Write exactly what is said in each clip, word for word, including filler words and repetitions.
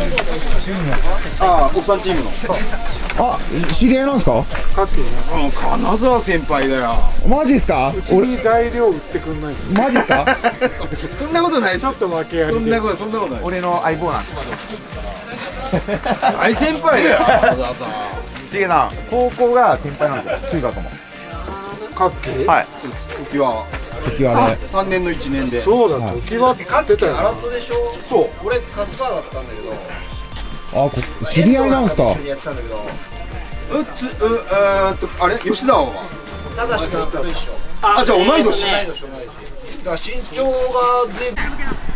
ああ、国産チームの。 あ、知り合いなんですか？ かっけえ。うん、金沢先輩だよ。 マジですか？ うちに材料売ってくんない。 マジですか？ そんなことない。 ちょっと負けやり。 そんなこと、そんなことない。 俺の相棒なんです。 大先輩だよ、金沢さん。 しげさん、高校が先輩なんですよ。中学も。 かっけえ。はい。時は。 時はね。 三年の一年で。 そうだ、時はって買ってたよ。 アラットでしょ。 そう。 俺カスターだったんだけど。 あ、こ知り合いなんですか？ 一緒にやってたんだけど。 うつ、う、えーっと、あれ、吉沢は。 ただしと一緒。 あ、じゃあ同い年。 同い年、同い年。だから身長が全部。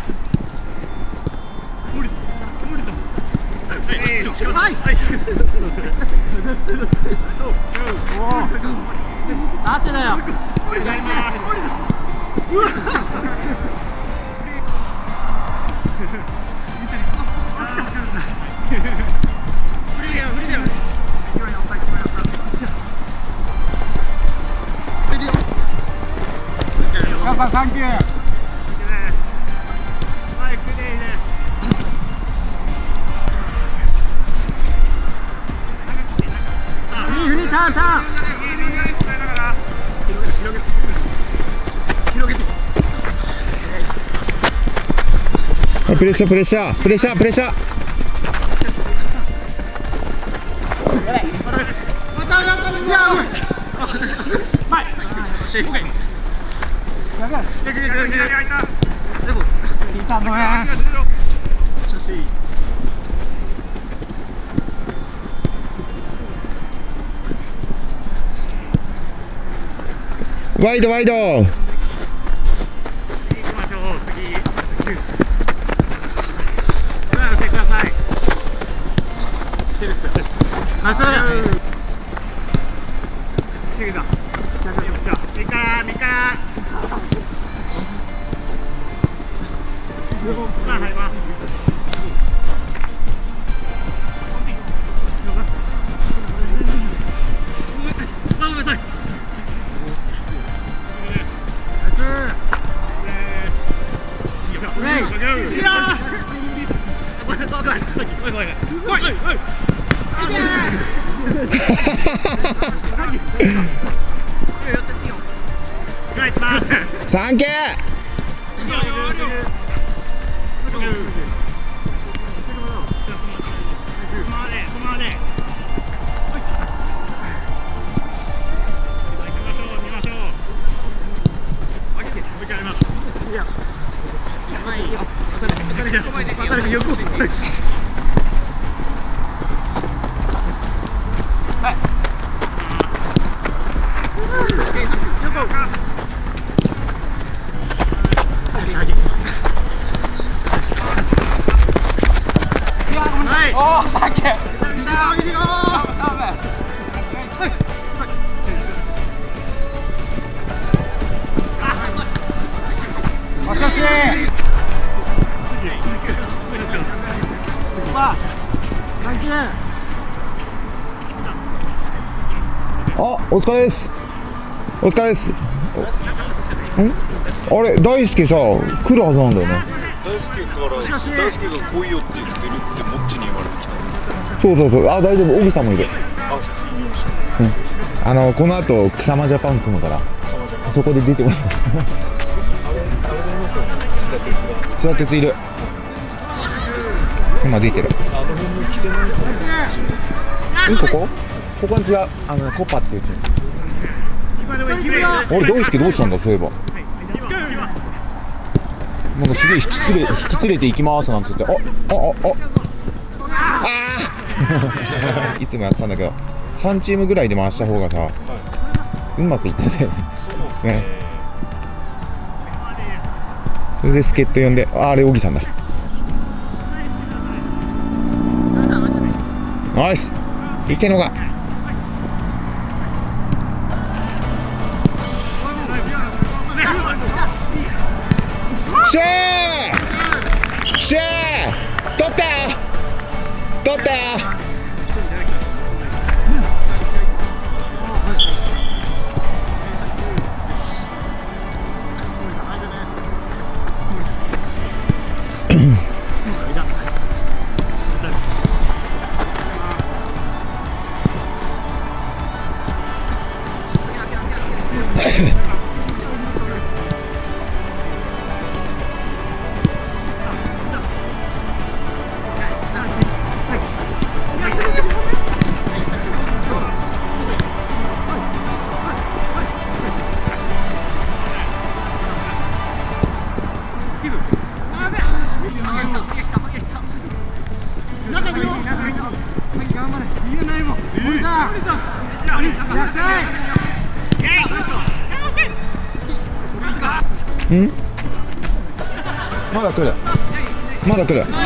はい。あってだよ。 皆さんサンキュー。ターンターン。 プレッシャープレッシャープレッシャープレッシャー。ワイドワイド。行きましょう。次。させてください。してるっすよ。ナイス。シゲさん。よっしゃ。右から右から。さあ入ります。ごめんなさい。 サンキュー。あ、お疲れです。お疲れです。ん？あれ、大輔さ、来るはずなんだよね。 大輔から、大輔が来いよって言ってるって、もっちに言われてきたんですか。 そうそうそう、あ、大丈夫、小木さんもいる。うん、あの、この後、草間ジャパン組むから、そこで出てもらう。あれ、あれがいますよね、須田哲が。須田哲いる。今出てる。 あの辺の規制のうん、ここここは違う、あの、コパっていうチーム。俺、大輔どうしたんだ、そういえば。なんかすげえ引き連れ、引き連れて行きますなんつって、あ、あ、あ、あ、あいつもやってたんだけど、さんチームぐらいで回した方がさ、うまくいってて、ね。それで助っ人呼んで、あ、あれ、小木さんだ。ナイス、池野が。シェーシェー取ったよ取ったよ。 ん？まだ来る。まだ来る。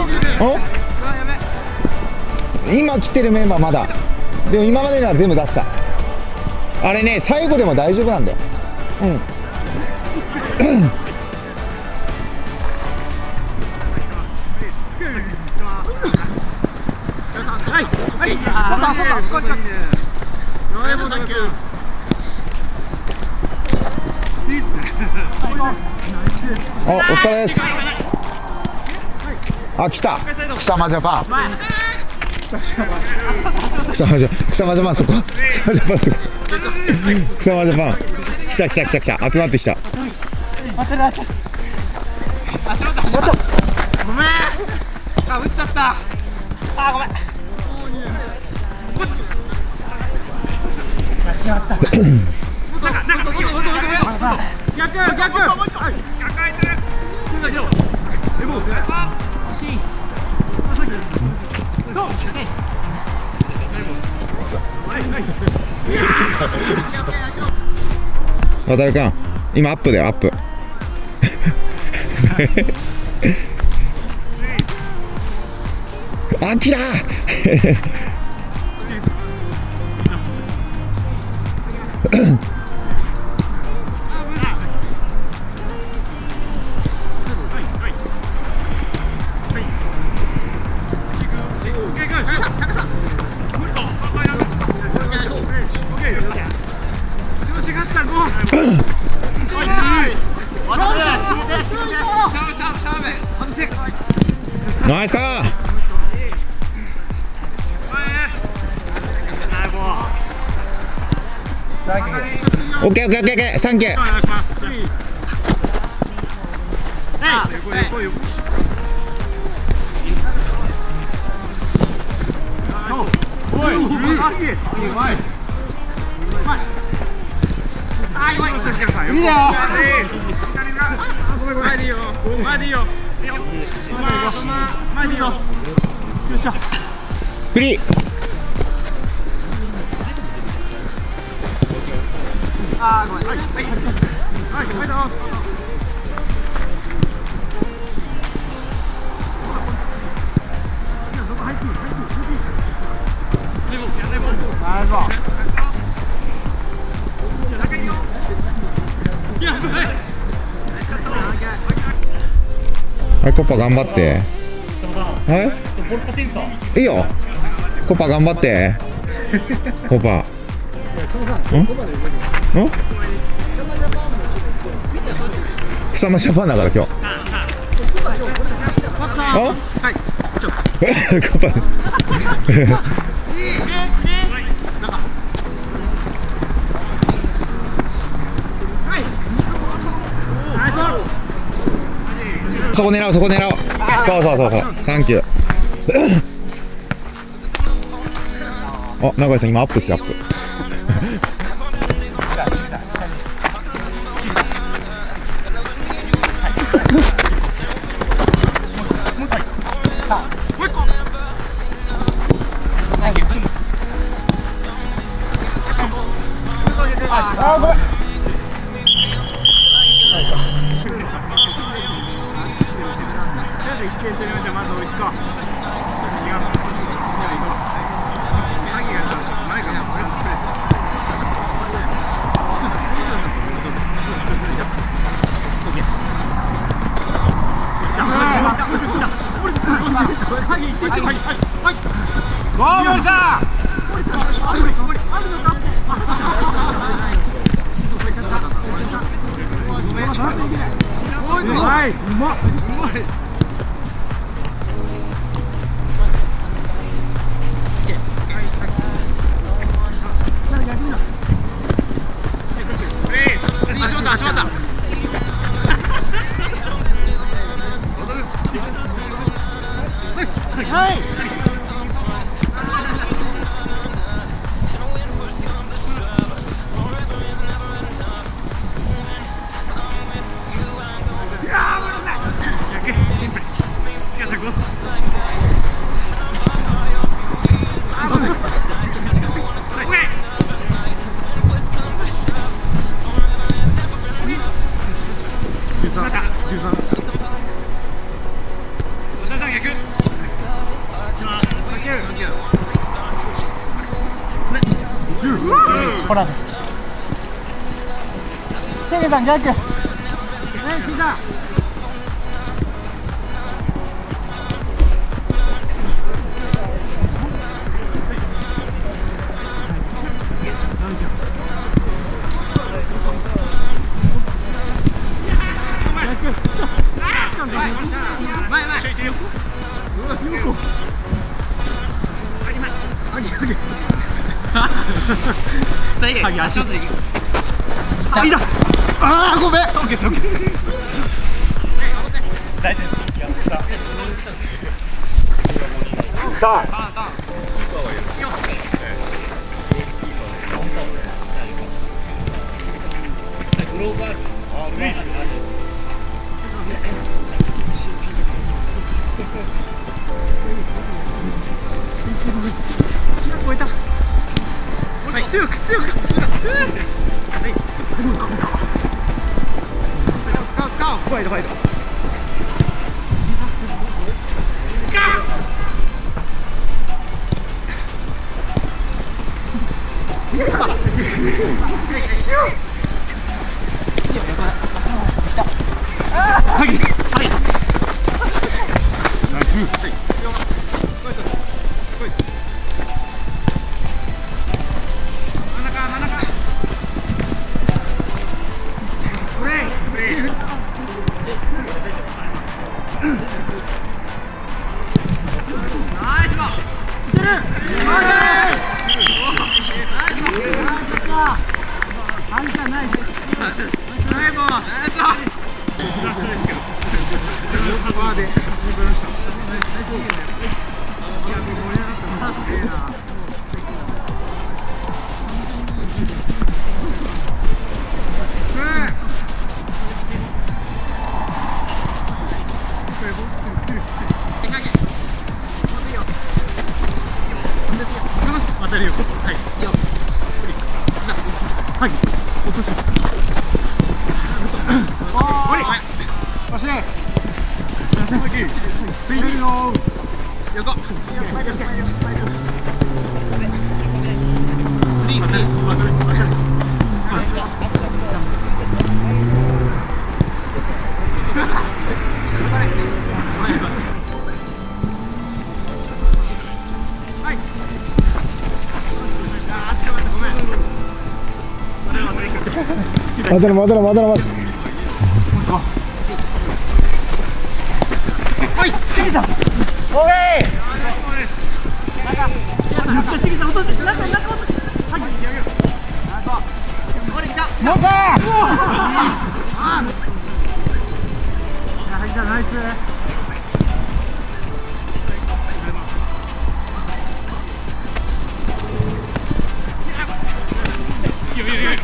お？今来てるメンバーまだ。でも今までのは全部出した。あれね、最後でも大丈夫なんだよ。うん。 はいはい、外外外。 お、お疲れです。あ、来た。草間ジャパン。草間ジャパン、草間ジャパンそこ。草間ジャパンそこ。草間ジャパン。来た来た来た来た。集まってきた。 ごめん。あ、打っちゃった。あ、ごめん。逆逆逆空いてる。そう渡るかん、今アップだよ、アップ。あきらナイスかー。オッケーオッケーオッケーオッケー、サンキュー。 いいよ。 前でいいよ。前でいいよ。前でいいよ。よっしゃ。 フリー。 あー、ごめん。はい、はい、はい、はい、どうぞ。 はい、コッパ頑張って。はい。いいよ。コッパ頑張って。コッパ。ん？ん？草間ジャパンだから今日。あ？はい。コッパ。そこ狙おう、そこ狙おう。そうそうそうそう、サンキュー。あ、永井さん今アップしてアップ。あ、ごめん。 はい、うまっ。 ったしまったはい。ほら。テレさん逆。ナイスだ。前前。足元でいい。あ、いいだ。ああ、ごめん。オッケー、オッケー。大丈夫です。やった。ターン。ターン、ターン。グローブある。あ、ね。超えた。はい、強く強く。はい。使う使う。ファイトファイト。はいはい。ナイス。当たるよ。はい。はい。落とし。おーい。押して。スイングの。横。フリー。 待てろ待てろ待てろ待てろ。 はい、チギさん。オーケー。中、チギさん落として、中、中落として。はい。これ来た。もうか。はい、じゃあナイス。いやいやいや。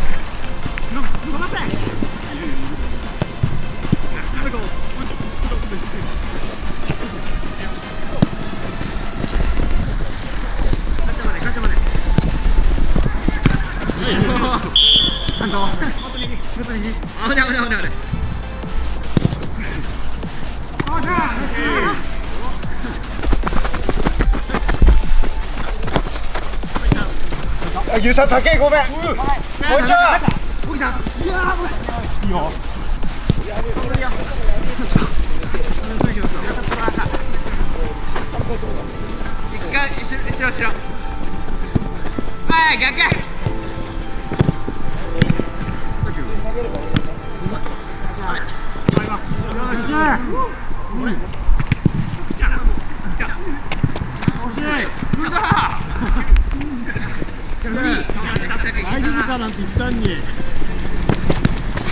ゆうさん高いごめん。もう一丁。ボキさん。いやーもう。いいよ。一回後ろ後ろ後ろ。はい逆。大丈夫かなんて言ったんに。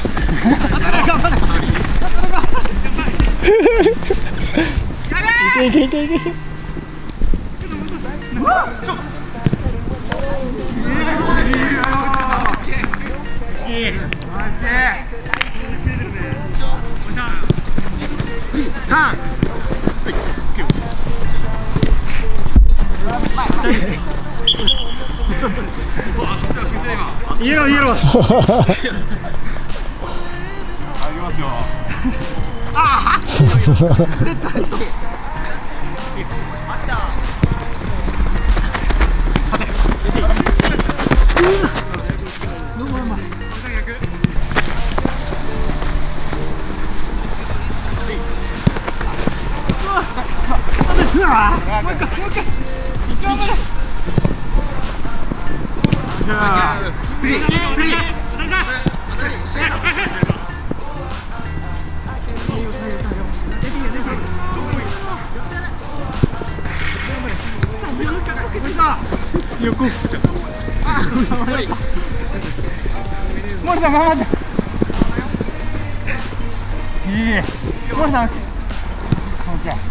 けいけいけいけいけ。 イエローイエロー。ああ。出た。横。森田頑張って。いい。森田。オッケー。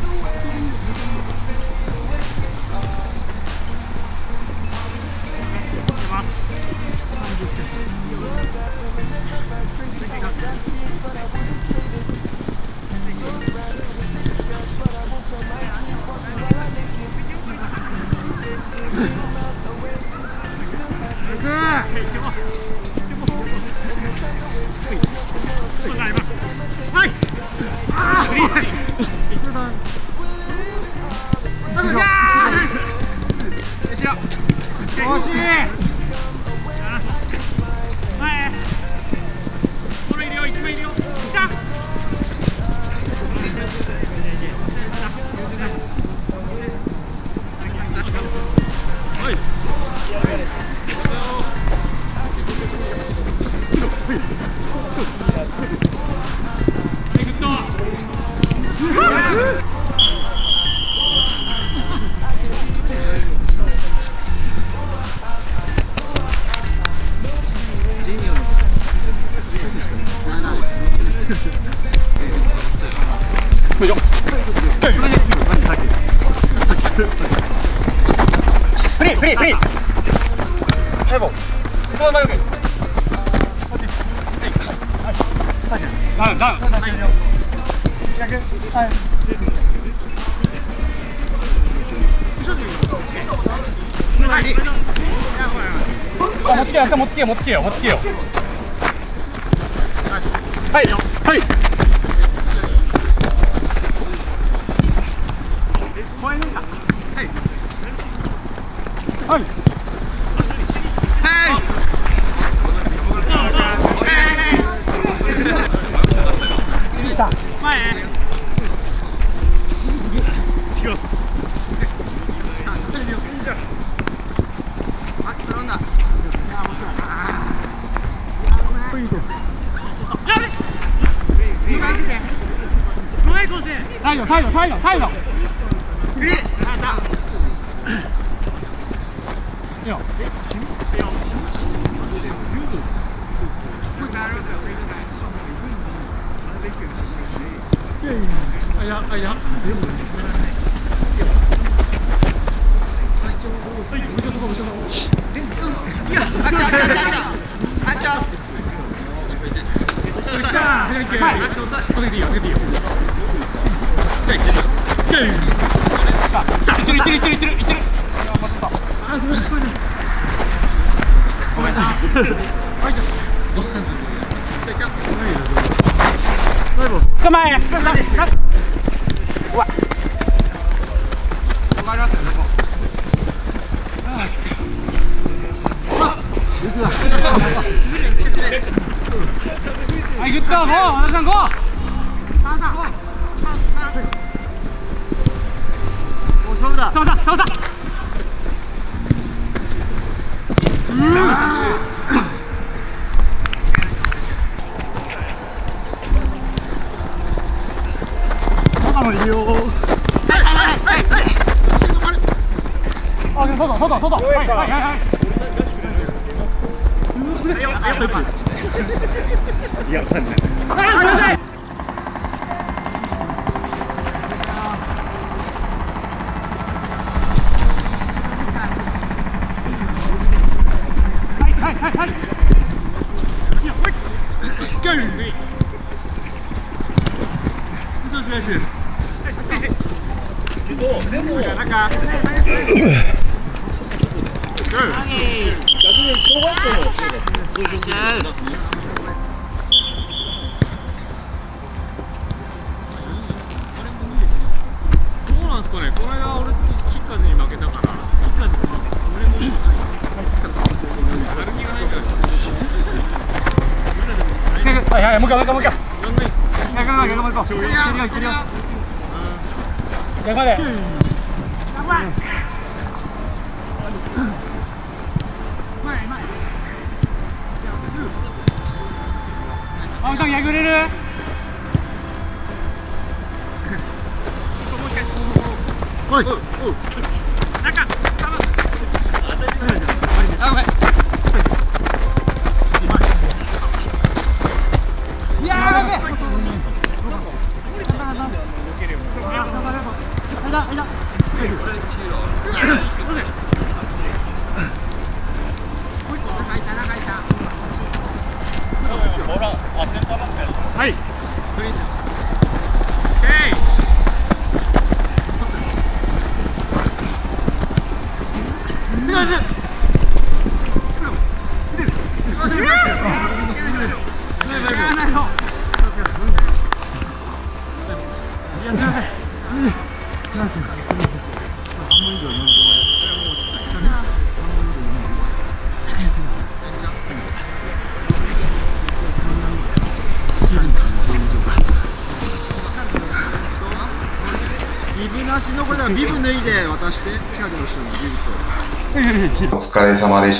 フリーフリーフリー。はいもう。この前。ダウンダウン。逆。はい。持ってけよ、持ってけよ、持ってけよ、持ってけよ。はい、はい。はい。サイド、サイド、サイド、サイド。いいよ。あいや、あいや。構え。うわ。はい、グッド、ゴー、和田さん、ゴー。勝負だ。勝負だ、勝負だ。いいよ。はいはいはい。あ、外外外。はいはいはいはい。いや、わかんない。はいはいはい。 はいはい、もう一回もう一回もう一回。頑張れ頑張れ頑張れ。いけるよいけるよ。頑張れ。頑張れ。あ、歌やぐれる。 おい。 中。あ、ごめん。いやー、やべえ。はい。 ビブなしのこれだからビブ脱いで渡して近くの人にビブと。 お疲れ様でした。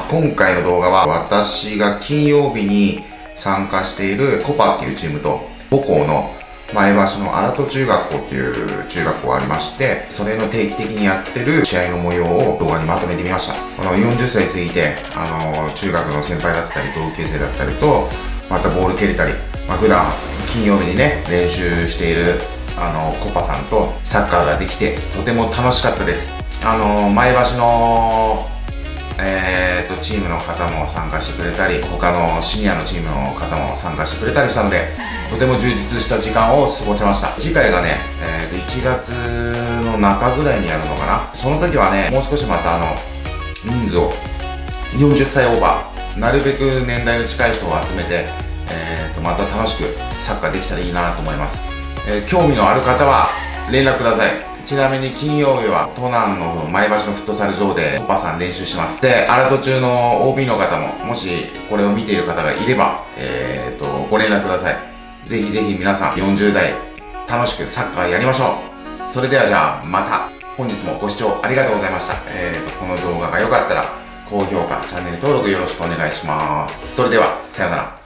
今回の動画は私が金曜日に参加しているコパっていうチームと母校の前橋の荒戸中学校っていう中学校がありまして、それの定期的にやってる試合の模様を動画にまとめてみました。このよんじゅっさい過ぎて、あの、中学の先輩だったり同級生だったりと、またボール蹴れたり、まあ、普段金曜日にね、練習しているあの、コパさんとサッカーができて、とても楽しかったです。あの、前橋のえーと、チームの方も参加してくれたり、他のシニアのチームの方も参加してくれたりしたので、とても充実した時間を過ごせました。次回がね、えーと、いちがつの中ぐらいにやるのかな。その時はね、もう少しまたあの、人数をよんじゅっさいオーバー、なるべく年代の近い人を集めて、えーと、また楽しくサッカーできたらいいなと思います。えー、興味のある方は連絡ください。ちなみに金曜日は都南の前橋のフットサル場でコパさん練習します。で、荒戸中の オービー の方も、もしこれを見ている方がいれば、えーと、ご連絡ください。ぜひぜひ皆さんよんじゅう代楽しくサッカーやりましょう。それではじゃあまた。本日もご視聴ありがとうございました。えーと、この動画が良かったら高評価、チャンネル登録よろしくお願いします。それでは、さようなら。